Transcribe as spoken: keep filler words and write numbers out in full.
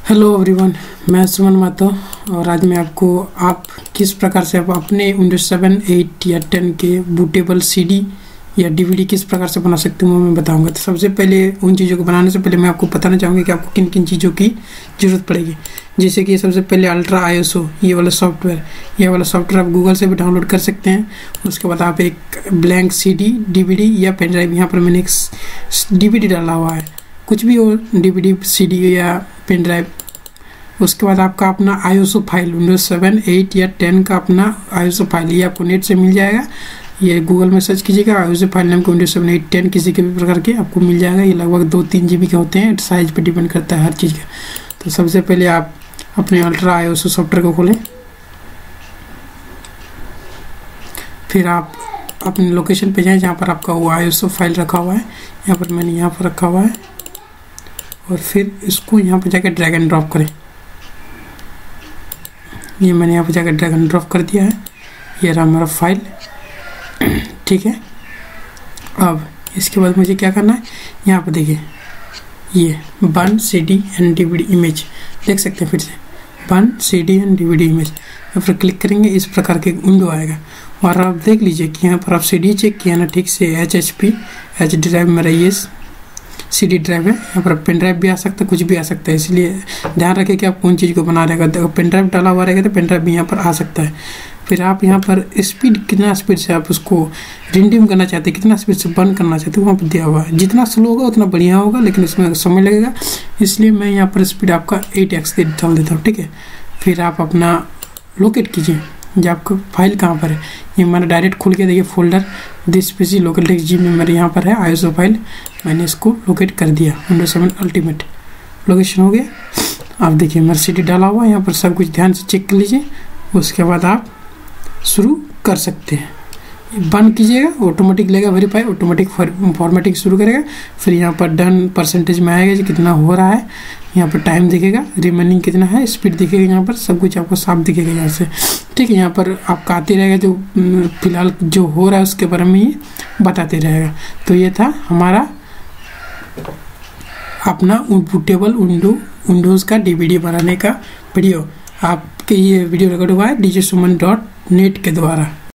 Hello everyone, मैं सुमन मातो और आज मैं आपको आप किस प्रकार से आप अपने विंडोज सेवन, एट या टेन के बूटेबल सीडी या डीवीडी किस प्रकार से बना सकते हैं वो मैं बताऊंगा। तो सबसे पहले उन चीज़ों को बनाने से पहले मैं आपको बताना चाहूँगा कि आपको किन किन चीज़ों की ज़रूरत पड़ेगी। जैसे कि सबसे पहले अल्ट्रा आईएसओ ये वाला सॉफ्टवेयर ये वाला सॉफ्टवेयर आप गूगल से भी डाउनलोड कर सकते हैं। उसके बाद आप एक ब्लैंक सीडी, डीवीडी या पेन ड्राइव, यहाँ पर मैंने एक डीवीडी डाला हुआ है, कुछ भी हो, डीवीडी, सीडी या पेन ड्राइव। उसके बाद आपका अपना ISO file Windows seven, eight या टेन का अपना आईएसओ फाइल, ये आपको नेट से मिल जाएगा। ये गूगल में सर्च कीजिएगा आईएसओ फाइल नाम को विंडोज सेवन, एट, टेन किसी के भी प्रकार के आपको मिल जाएगा। ये लगभग दो तीन जी बी के होते हैं, साइज पे डिपेंड करता है हर चीज़ का। तो सबसे पहले आप अपने अल्ट्रा आईएसओ सॉफ्टवेयर को खोलें, फिर आप अपने लोकेशन पे जाएं जहाँ पर आपका वो आईएसओ फाइल रखा हुआ है। यहाँ पर मैंने यहाँ पर रखा हुआ है और फिर इसको यहाँ पर जाकर ड्रैग एंड ड्रॉप करें। ये मैंने यहाँ पर जाकर ड्रैग एंड ड्रॉप कर दिया है। ये रहा हमारा फाइल, ठीक है। अब इसके बाद मुझे क्या करना है, यहाँ पर देखिए ये one C D and DVD image, देख सकते हैं, फिर से one C D and DVD image. यहाँ पर क्लिक करेंगे, इस प्रकार के विंडो आएगा और आप देख लीजिए कि यहाँ पर आप सी डी चेक किया ना ठीक से, H H P H drive मेरा ये सी डी ड्राइव है। यहाँ पर पेन ड्राइव भी आ सकता है, कुछ भी आ सकता है, इसलिए ध्यान रखें कि आप कौन चीज़ को बना रहेगा। अगर पेन ड्राइव डाला हुआ रहेगा तो पेन ड्राइव भी यहाँ पर आ सकता है। फिर आप यहाँ पर स्पीड, कितना स्पीड से आप उसको रिंडीम करना चाहते हैं, कितना स्पीड से बंद करना चाहते हैं, वहाँ पर दिया हुआ है। जितना स्लो होगा उतना बढ़िया होगा, लेकिन इसमें समय लगेगा, इसलिए मैं यहाँ पर स्पीड आपका एट एक्स दे डाल देता हूँ, ठीक है। फिर आप अपना लोकेट कीजिए जो आपका फाइल कहाँ पर है। ये मैंने डायरेक्ट खोल के देखिए फोल्डर दिस पीसी लोकल टेक्स्ट जी में मेरे यहाँ पर है आईएसओ फाइल, मैंने इसको लोकेट कर दिया। विंडोज सेवन अल्टीमेट लोकेशन हो गया। आप देखिए मेरा सीडी डाला हुआ, यहाँ पर सब कुछ ध्यान से चेक कर लीजिए। उसके बाद आप शुरू कर सकते हैं। बंद कीजिएगा, ऑटोमेटिक लेगा वेरीफाई, ऑटोमेटिक फॉर्मेटिंग शुरू करेगा। फिर यहाँ पर डन परसेंटेज में आएगा जी कितना हो रहा है, यहाँ पर टाइम दिखेगा, रिमेनिंग कितना है, स्पीड दिखेगा, यहाँ पर सब कुछ आपको साफ दिखेगा यहाँ से, ठीक है। यहाँ पर आपका आते रहेगा जो फिलहाल जो हो रहा है उसके बारे में ये बताते रहेगा। तो ये था हमारा अपना बूटेबल विंडो विंडोज़ का डीवीडी बनाने का वीडियो। आपके ये वीडियो रिकॉर्ड हुआ है डीजे सुमन डॉट नेट के द्वारा।